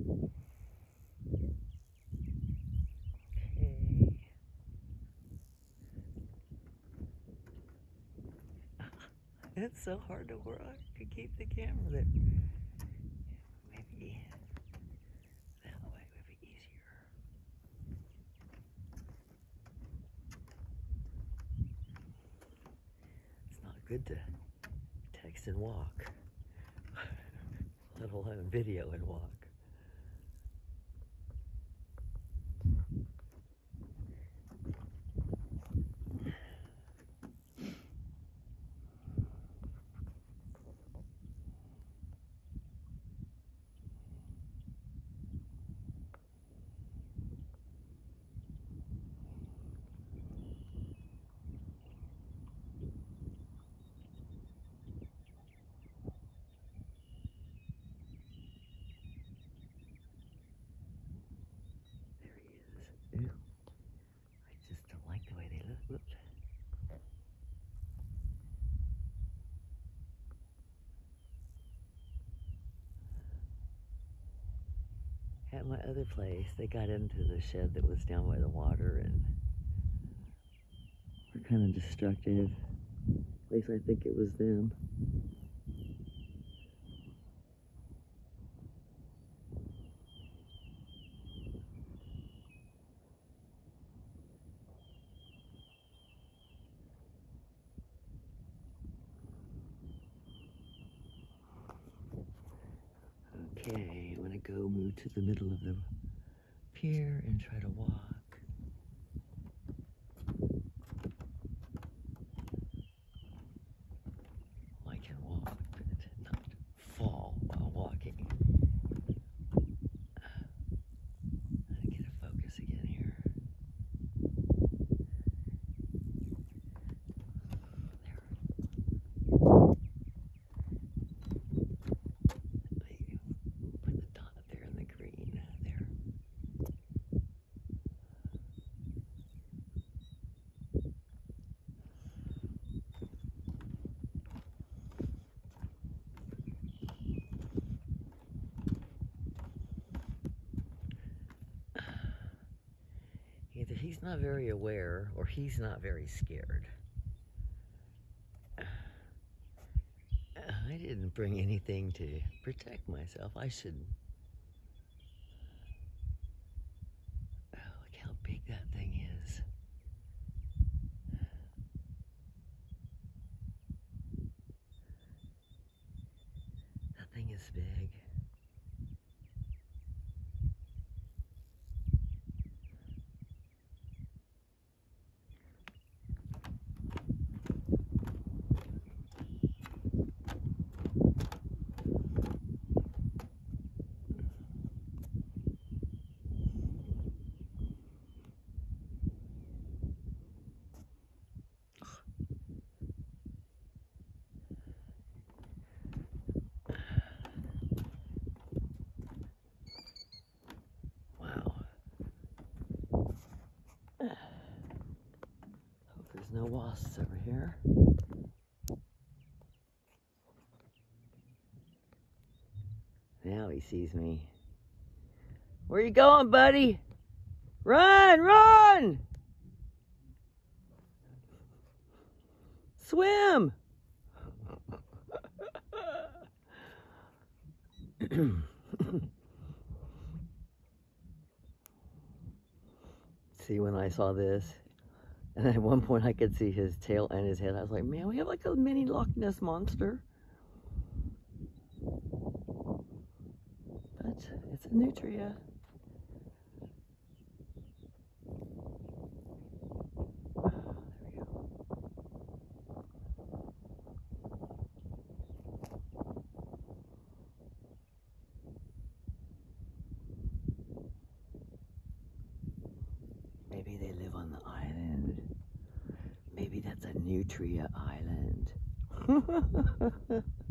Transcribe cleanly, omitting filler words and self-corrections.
It's so hard to work to keep the camera there. Maybe that way would be easier. It's not good to text and walk, let alone video and walk. Ew. I just don't like the way they look. Whoops. At my other place, they got into the shed that was down by the water and were kind of destructive. At least I think it was them. Okay, I'm gonna go move to the middle of the pier and try to walk. I can walk, but not fall while walking. I get a focus again here. Either he's not very aware or he's not very scared. I didn't bring anything to protect myself. I should. Oh, look how big that thing is. That thing is big. No wasps over here. Now he sees me. Where you going, buddy? Run, run! Swim! See, when I saw this, and at one point I could see his tail and his head. I was like, man, we have like a mini Loch Ness monster. But it's a Nutria. There we go. Maybe they live on the island. Maybe that's a Nutria island.